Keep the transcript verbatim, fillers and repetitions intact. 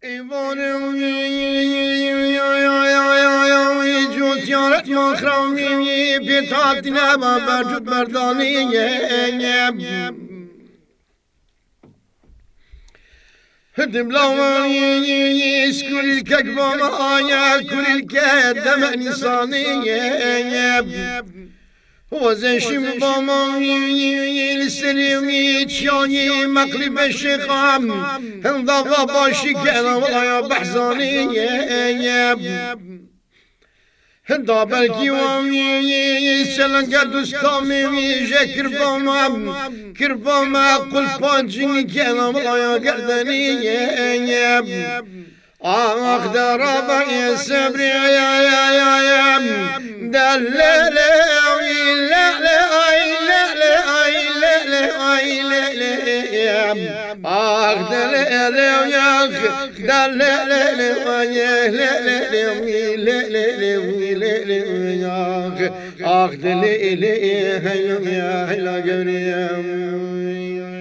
ایوان جو تیارت مخرامی بیتات نبا برجود بردانی دبلاوی اسکولی کک باما آیا کولی که دم انسانی وزشم باما السلمی تشانی مقلب الشقام انضاف باشي كان ولا بحزاني هندا بلكي وامي سلنجا دوستامي جا كرباما كرباما قل بانجيني كان ولا قردني آخ درابا يا سبري يا يا يا يا دلالي لا لا لا لا لا لا لا لا آخ دلالي يا أخ دلالي يا لا لا لا لا لا لا يا أخ آخ دلالي يا هلا يا هلا